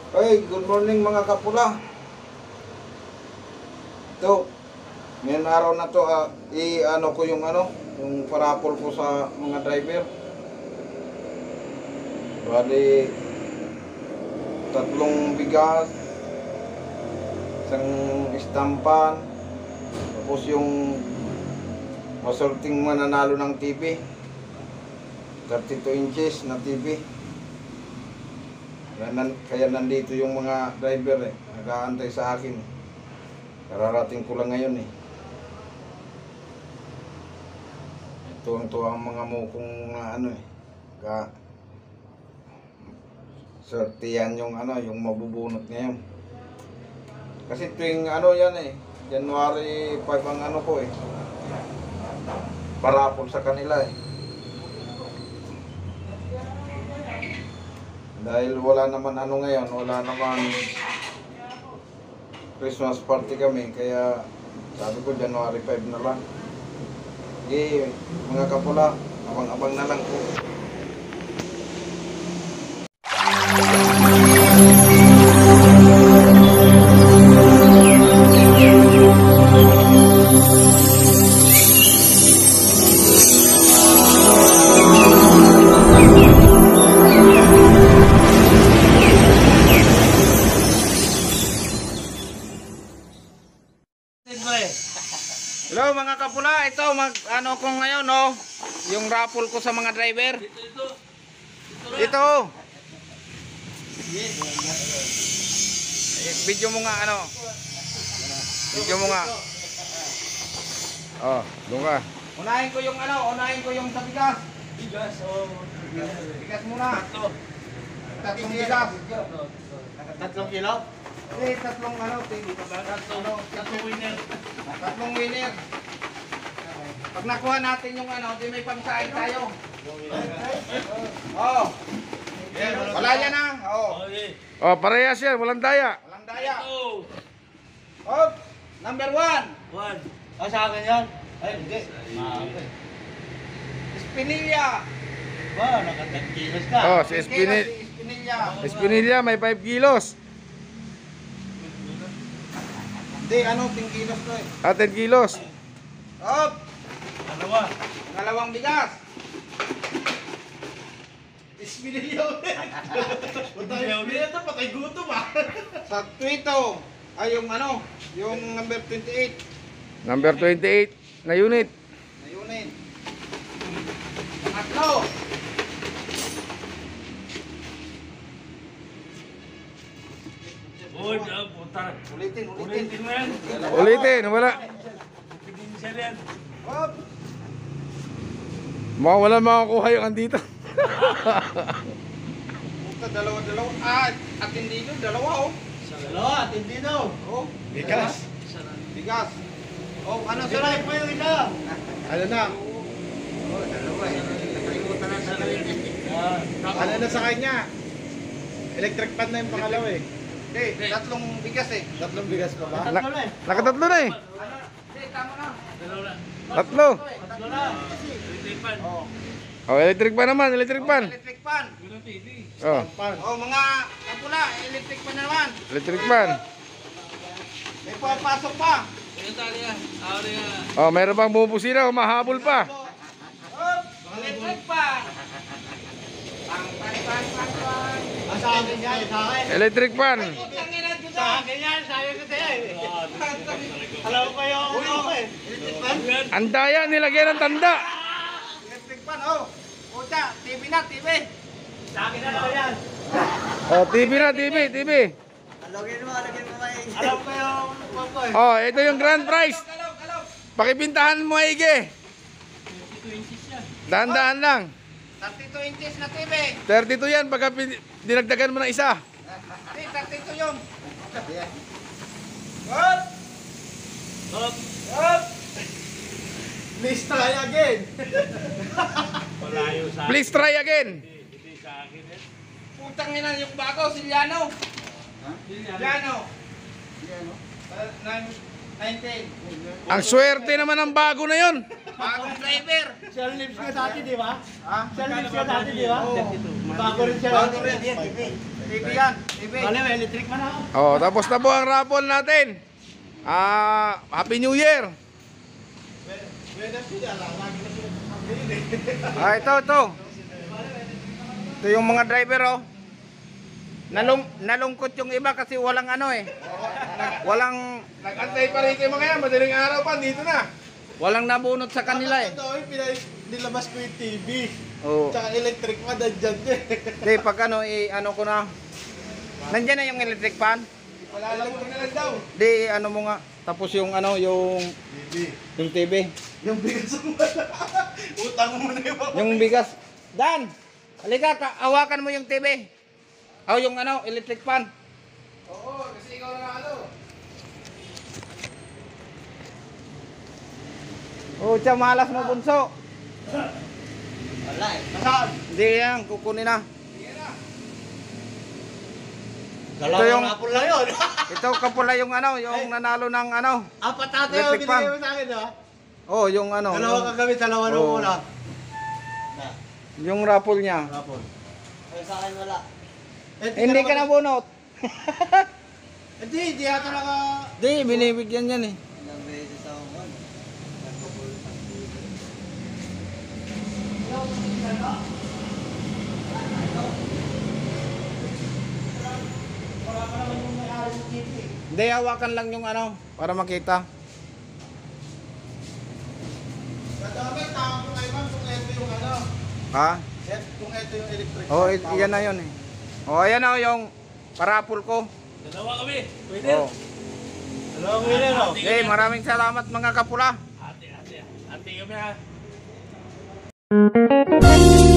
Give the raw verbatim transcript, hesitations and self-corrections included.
Hey, good morning mga kapula. Ito, ngayon araw na to, uh, i-ano ko yung ano, yung parapol ko sa mga driver. Bali, tatlong bigas, isang istampan, tapos yung masorting mananalo ng T V, thirty-two inches na T V. Kaya nandito yung mga driver eh, nag-aantay sa akin. Kararating ko lang ngayon eh. Ito ang mga mukong uh, ano eh, ka sortiyan yung ano, yung mabubunot ngayon. Kasi tuwing ano yan eh, January five ang ano ko eh, parapol sa kanila eh. Dahil wala naman ano ngayon, wala naman Christmas party kami, kaya sabi ko January five na lang. Eh, mga kapula, abang-abang na lang po. Hello mga kapula, ito mag ano ko ngayon no, yung raffle ko sa mga driver. Dito ito. Dito. Yes. Eh, video mo nga ano. Video mo nga. Oh, doon ka. Unahin ko yung ano, unahin ko yung sa bigas. Bigas oh. Bigas muna. Tatlo. Tatlong bigas. Tatlong kilo? Eh, tatlong ano, tatlong, tatlong winner. Tatlong winner. Pag nakuha natin yung ano, di may pangsain tayo. Oh. Wala yan ah. Oh. Oh, parehas yan, walang daya. Walang daya. Oh, number one. One. Oh, sa akin yan. Ay, hindi. Espinilla. Wow, naka ten kilos ka. Oh, si Espinilla. Espinilla may five kilos. Hindi, ano, ten kilos to eh. Ah, ten kilos. Hop! Dalawa. Dalawang bigas. Espinilla ulit. Espinilla ulit. Patay gutom ah. Sa Twito, ay yung ano, yung number twenty-eight. Number twenty-eight na unit. Na unit. Pangatlo. Ulitin, ulitin. Ulitin, wala. Hop. Mga wala makakuha yung andito. Dalawa, dalawa. Ah, atindido, dalawa oh. Dalawa, atindido. Oh, bigas. Bigas. Oh, ano sa live pa yung isa? Ano na? Oh, dalawa eh. Nakalimutan na sa kanya. Ano na sa kanya? Electric pan na yung pangalawa eh. Hindi, tatlong bigas eh. Tatlong bigas pa ba? Nakatatlo na eh. Nakatatlo na eh. Hindi, tama na. Tatlo. Tatlo na. Electric pan. Oh, electric pan naman, electric pan. Electric pan. Oh. Oh, mga kapula, electric pan naman. Electric pan. May papasok pa. Oh, mayroon pang bumubusina, mahabol pa. Oh, electric pan. Pang, pang, pang, pang, pang. Sa akin yan, sa akin. Electric pan. Sa akin yan, sabi ko sa'yo eh. Alam ko yung ano eh. Electric pan? Ang daya, nilagyan ng tanda. Electric pan, oh. Puta, T V na, T V. Sa akin na naman yan. Oh, T V na, T V, T V. Alagyan mo, alagyan mo may... Alam ko yung pangko eh. Oh, ito yung grand prize. Pakibintahan mo, Ige. thirty-two inches yan. Dahan-dahan lang. thirty-two inches na T V. thirty-two yan pagka dinagdagan mo ng isa. Hindi, thirty-two yung. Hop! Hop! Hop! Please try again. Please try again. Hindi sa akin eh. Putang ina yung bago, Siliano. Ha? Siliano. Siliano? nineteen. Ang swerte naman ng bago na yon. Bagong driver. Shell lips ka dati, di ba? Ha? Shell lips ka dati, di ba? Bago rin siya. Bago rin. T V yan. T V. Ano, electric man ako. Oh, tapos na po ang raffle natin. Ah, Happy New Year. Ah, ito, ito. Ito yung mga driver, oh. Nalung nalungkot yung iba kasi walang ano eh. Walang Nag-antay pa rin kayo mga yan, madaling araw pa, dito na. walang nabunot sa kanila eh. Ito, nilabas ko yung T V. Oh. Tsaka electric pa, nandiyan din. Di pag ano, i ano ko na. Nandiyan na yung electric fan. Palalagyan na lang daw. Di ano mo nga. Tapos yung ano, yung T V. yung T V. Yung bigas mo. Utang mo na yung Yung bigas. Dan, halika, ka- hawakan mo yung T V. O yung ano, electric fan. Oo, kasi ikaw na ano. Oh, siya malas mo bunso. Wala eh. Nasaan? Hindi yan, kukunin na. Dalawang yung- rapol lang yun. Ito kapula yung ano, yung nanalo ng ano. Apat ate yung Electric fan. binigay mo sa akin, ha? Oh, yung ano. Dalawa yung, kagabi, dalawa nung Oo. una. yung raffle niya. Rapol. Ay, sa akin wala. Eh, Hindi ka nabunot. Hindi, hindi yata naka... Di, binibigyan yan eh. Ilang beses ako man. Wala pa naman yung may-ari ng T V. Hindi, hawakan lang yung ano, para makita. Nadamay, tama ko kayo ma'am kung ito yung ano. Ha? Et, kung ito yung electric. Oh, i- yan na yun eh. Oh, ayan na yung parapol ko. Dalawa kami. Pwede. Oh. Dalawang winner, no? Okay, maraming salamat mga kapula. Ate, ate. Ate kami ha.